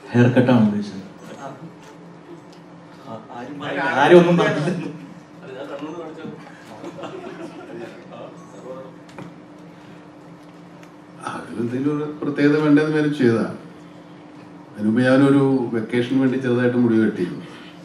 Hair കട്ടാണ് ഉദ്ദേശിച്ചത്. ആരും ഒന്നും പറഞ്ഞില്ല. അതിലെന്തെങ്കിലും ഒരു പ്രത്യേകത വേണ്ടതെന്ന് പേരും ചെയ്തതാണ്. അതിനുമുമ്പ് ഞാനൊരു വെക്കേഷന് വേണ്ടി ചെറുതായിട്ട് മുടി വെട്ടിയിരുന്നു.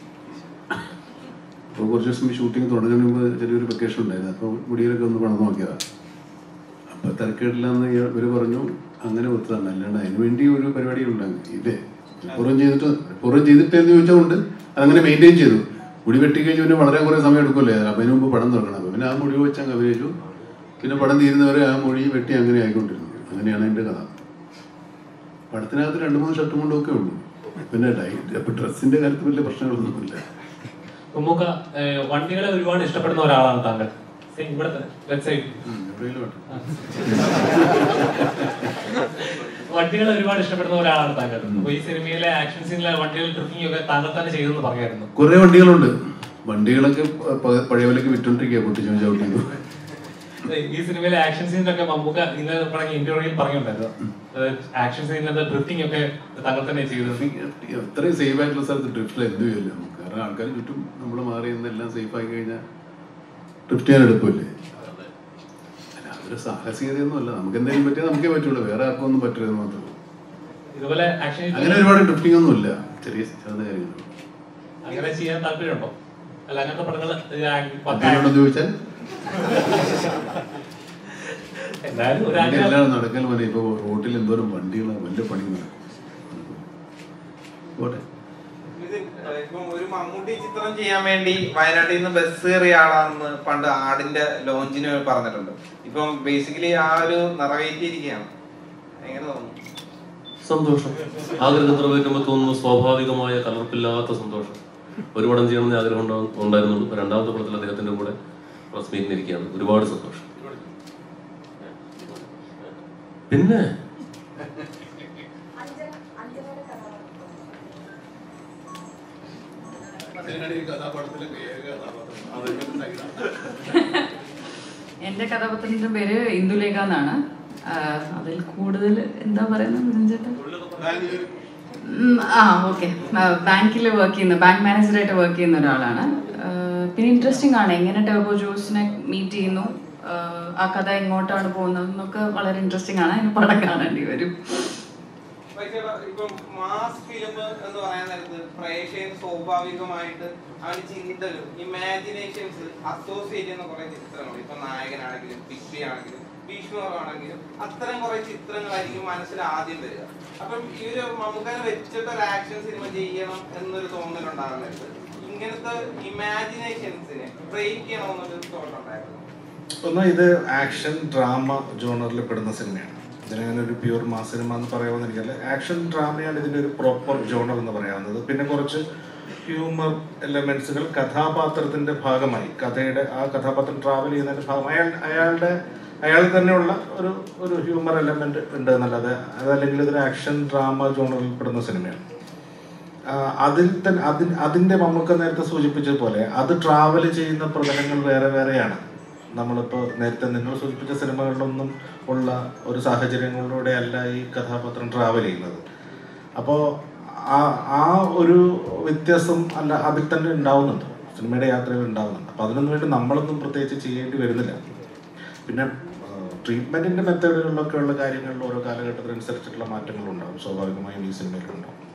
അപ്പോൾ കുറച്ച് ദിവസം ഷൂട്ടിങ് തുടങ്ങുന്നതിന് മുമ്പ് ചെറിയൊരു വെക്കേഷൻ ഉണ്ടായിരുന്നു. അപ്പോൾ മുടിയിലൊക്കെ ഒന്ന് പണം നോക്കിയതാണ്. അപ്പോൾ തിരക്കേടില്ലാന്ന് ഇവർ പറഞ്ഞു, അങ്ങനെ ഒത്തതാണ്. അല്ലാണ്ട് അതിന് വേണ്ടി ഒരു പരിപാടി ഉണ്ടാകും ഇല്ലേ. പൂർവ്വം ചെയ്തിട്ടെന്ന് ചോദിച്ചതുകൊണ്ട് അതങ്ങനെ മെയിൻറ്റെയിൻ ചെയ്തു. മുടി വെട്ടിക്കഴിഞ്ഞ് പിന്നെ വളരെ കുറേ സമയം എടുക്കുമല്ലേ. അപ്പം അതിന് മുമ്പ് പടം തുറക്കണം. അപ്പോൾ പിന്നെ ആ മുടി വെച്ചങ്ങ് അഭിനയിച്ചു. പിന്നെ പടം തീരുന്നവരെ ആ മുടി വെട്ടി അങ്ങനെ ആയിക്കൊണ്ടിരുന്നു. അങ്ങനെയാണ് എൻ്റെ കഥ. പടത്തിനകത്ത് 2-3 ഷർട്ടും കൊണ്ടൊക്കെ ഉള്ളൂ. പിന്നെ അപ്പം ഡ്രസ്സിൻ്റെ കാര്യത്തിൽ വലിയ പ്രശ്നങ്ങളൊന്നുമില്ല. വണ്ടികളെ ഒരുപാട് ഇഷ്ടപ്പെടുന്ന ഒരാളാണ് താങ്കൾ. വണ്ടികളെ ഒരുപാട് ഇഷ്ടപ്പെടുന്ന ഒരാളാണ് താങ്കൾ. അപ്പൊ ഈ സിനിമയിലെ ആക്ഷൻ സീനിലെ വണ്ടികൾ ട്രിക്കിംഗ് ഒക്കെ താങ്കൾ തന്നെ ചെയ്തെന്ന് പറയായിരുന്നു. കുറെ വണ്ടികളുണ്ട്. വണ്ടികളൊക്കെ പഴയ പോലെയൊക്കെ വിറ്റോണ്ടിരിക്കുക പൊട്ടിച്ചു ചവിട്ടിക്കുന്നു. ഈ സിനിമയിലെ ആക്ഷൻ സീനിലൊക്കെ മമ്മൂക്ക ഇന്നലെ പറഞ്ഞ ഇന്റർവ്യൂവിൽ പറഞ്ഞിട്ടുണ്ടായിരുന്നു, ആക്ഷൻ സീനിലെ ഡ്രിഫ്റ്റിംഗ് ഒക്കെ താങ്കൾ തന്നെ ചെയ്തത്. അത്രയും സേഫ് ആയിട്ടുള്ള സ്ഥലത്ത് ഡ്രിഫ്റ്റിൽ എന്ത് ചെയ്യില്ല നമുക്ക്. കാരണം ആൾക്കാർ ചുറ്റും നമ്മൾ മാറി എന്നെല്ലാം സേഫ് ആയി കഴിഞ്ഞാൽ ഡ്രിഫ്റ്റ് ചെയ്യാൻ എടുക്കില്ലേ. അതൊരു സാഹസികതയൊന്നും അല്ല. നമുക്ക് എന്തെങ്കിലും പറ്റിയാൽ നമുക്കേ പറ്റുള്ളൂ, വേറെ ആർക്കും ഒന്നും പറ്റരുതെന്ന് മാത്രമേ. ഇതുപോലെ അങ്ങനെ ഒരുപാട് ഡ്രിഫ്റ്റിംഗ് ഒന്നും ഇല്ല. ചെറിയ കാര്യങ്ങൾ അങ്ങനെ ചെയ്യാൻ താല്പര്യമുണ്ടോ? അല്ല അങ്ങനത്തെ പടങ്ങൾ ചോദിച്ചാൽ എന്തായാലും നടക്കൽ പോലെ. ഇപ്പൊ റോട്ടിൽ എന്തോരം വണ്ടികളാണ്, വലിയ പണി നടക്കും. ഇപ്പം ഒരു മമ്മൂട്ടി ചിത്രം ചെയ്യാൻ വേണ്ടി വയനാട്ടിൽ നിന്ന് ബസ് കയറിയ ആളാണെന്ന് പണ്ട് ആടിന്റെ ലോഞ്ചിന് പറഞ്ഞിട്ടുണ്ട്. ഇപ്പം ബേസിക്കലി ആ ഒരു നിറവേറ്റിയിരിക്കുകയാണ്. എങ്ങനെ തോന്നുന്നു? സന്തോഷം. ആഗ്രഹം നിറവേറ്റുമ്പോൾ തോന്നുന്നു സ്വാഭാവികമായ കലർപ്പില്ലാത്ത സന്തോഷം. ഒരു പടം ചെയ്യണമെന്ന് ആഗ്രഹം ഉണ്ടായിരുന്നുള്ളൂ. രണ്ടാമത്തെ പടത്തിൽ അദ്ദേഹത്തിന്റെ കൂടെ പ്രസ് മീറ്റിനിരിക്കുകയാണ്. ഒരുപാട് സന്തോഷം. പിന്നെ എന്റെ കഥാപാത്രത്തിന്റെ പേര് ഇന്ദുലേഖ എന്നാണ്. അതിൽ കൂടുതൽ എന്താ പറയുന്നത് ചേട്ടാ? ഓക്കെ, ബാങ്കിൽ വർക്ക് ചെയ്യുന്ന, ബാങ്ക് മാനേജറായിട്ട് വർക്ക് ചെയ്യുന്ന ഒരാളാണ്. പിന്നെ ഇൻട്രസ്റ്റിംഗ് ആണ് എങ്ങനെ ടർബോ ജോസിനെ മീറ്റ് ചെയ്യുന്നു, ആ കഥ എങ്ങോട്ടാണ് പോകുന്നത് എന്നൊക്കെ വളരെ ഇൻട്രസ്റ്റിംഗ് ആണ്. അതിന് പടം കാണേണ്ടി വരും. ഇപ്പം മാസ് ഫിലിം എന്ന് പറയാൻ നേരത്ത് പ്രേക്ഷകർ സ്വാഭാവികമായിട്ട് അവന് ചിന്തകളും ഇമാജിനേഷൻസ് അസോസിയേറ്റ് ചെയ്യുന്ന കുറെ ചിത്രങ്ങൾ, ഇപ്പൊ നായകനാണെങ്കിലും പിക്ബി ആണെങ്കിലും ഭീഷ്മമാണെങ്കിലും അത്തരം കുറെ ചിത്രങ്ങളായിരിക്കും മനസ്സിൽ ആദ്യം വരിക. അപ്പം ഈ ഒരു മമ്മൂക്കാനെ വെച്ചിട്ട് ഒരു ആക്ഷൻ സിനിമ ചെയ്യണം എന്നൊരു തോന്നലുണ്ടാകുന്നത് ഇങ്ങനത്തെ ഇമാജിനേഷൻസിനെ ബ്രേക്ക് ചെയ്യണമെന്നൊരു തോന്നുന്നുണ്ടായിരുന്നു. ഒന്ന്, ഇത് ആക്ഷൻ ഡ്രാമ ജോണറിൽ പെടുന്ന സിനിമയാണ്. ഇതിനൊരു പ്യൂർ മാസ് സിനിമ എന്ന് പറയാമെന്ന് എനിക്കല്ല. ആക്ഷൻ ഡ്രാമയാണ് ഇതിൻ്റെ ഒരു പ്രോപ്പർ ജോണർ എന്ന് പറയാവുന്നത്. പിന്നെ കുറച്ച് ഹ്യൂമർ എലമെന്റ്സുകൾ കഥാപാത്രത്തിന്റെ ഭാഗമായി, കഥയുടെ ആ കഥാപാത്രം ട്രാവൽ ചെയ്യുന്നതിന്റെ ഭാഗമായി അയാൾ തന്നെയുള്ള ഒരു ഹ്യൂമർ എലമെന്റ് ഉണ്ട് എന്നല്ലാതെ അതല്ലെങ്കിൽ ഇതൊരു ആക്ഷൻ ഡ്രാമ ജോണറിൽ പെടുന്ന സിനിമയാണ്. അതിന്റെ മമ്മൂക്ക നേരത്തെ സൂചിപ്പിച്ചതുപോലെ അത് ട്രാവൽ ചെയ്യുന്ന പ്രതലങ്ങൾ വേറെ വേറെയാണ്. നമ്മളിപ്പോൾ നേരത്തെ നിങ്ങൾ സൂചിപ്പിച്ച സിനിമകളിലൊന്നും ഉള്ള ഒരു സാഹചര്യങ്ങളിലൂടെ അല്ല ഈ കഥാപാത്രം ട്രാവൽ ചെയ്യുന്നത്. അപ്പോൾ ആ ഒരു വ്യത്യാസം അതിൽ തന്നെ ഉണ്ടാവുന്നുണ്ട്, സിനിമയുടെ യാത്രയിൽ ഉണ്ടാവുന്നുണ്ട്. അപ്പോൾ അതിനൊന്നും വേണ്ടി നമ്മളൊന്നും പ്രത്യേകിച്ച് ചെയ്യേണ്ടി വരുന്നില്ല. പിന്നെ ട്രീറ്റ്മെന്റിന്റെ മെത്തേഡുകളിലൊക്കെ ഉള്ള കാര്യങ്ങളിൽ ഓരോ കാലഘട്ടത്തിനനുസരിച്ചിട്ടുള്ള മാറ്റങ്ങളുണ്ടാവും, സ്വാഭാവികമായും ഈ സിനിമയിലുണ്ടാവും.